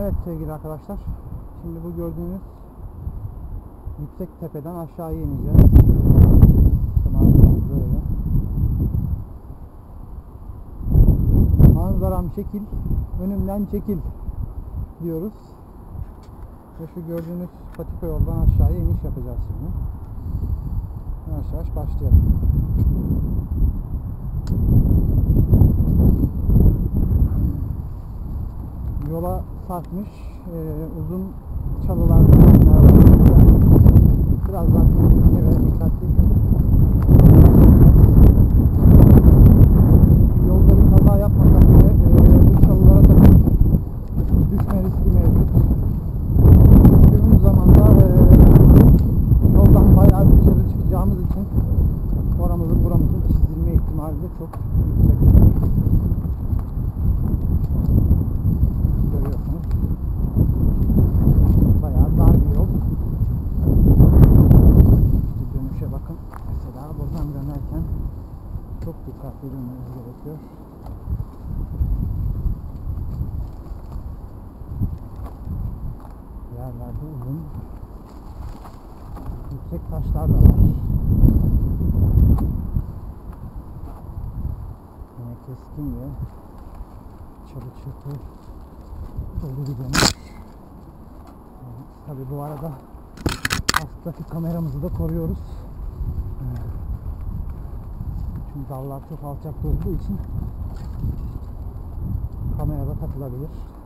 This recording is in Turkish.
Evet sevgili arkadaşlar, şimdi bu gördüğünüz yüksek tepeden aşağıya ineceğiz. Manzaramız böyle. Manzaram şekil, önümden çekil diyoruz. Ve şu gördüğünüz patika yoldan aşağıya iniş yapacağız şimdi. Yavaş yavaş başlayalım. Yola sarkmış uzun çalılardan biraz daha dikkatli ve dikkatli. Yolda bir kaza yapmasak bile bu çalılara takıp düşme riski mevcut. Düştüğümüz zaman da yoldan bayağı dışarı çıkacağımız için oramızın buramızın çizilme ihtimali de çok yüksek. Görüyorsunuz. Bayağı dar bir yol. Bir dönüşe bakın. Mesela buradan dönerken çok dikkatli dönmemiz gerekiyor. Yerlerde uzun yüksek taşlar da var. Yine keskin ve çalı çırpı dolu bir dönüş. Tabi bu arada aslındaki kameramızı da koruyoruz. Çünkü dallar çok alçakta olduğu için kamerada takılabilir.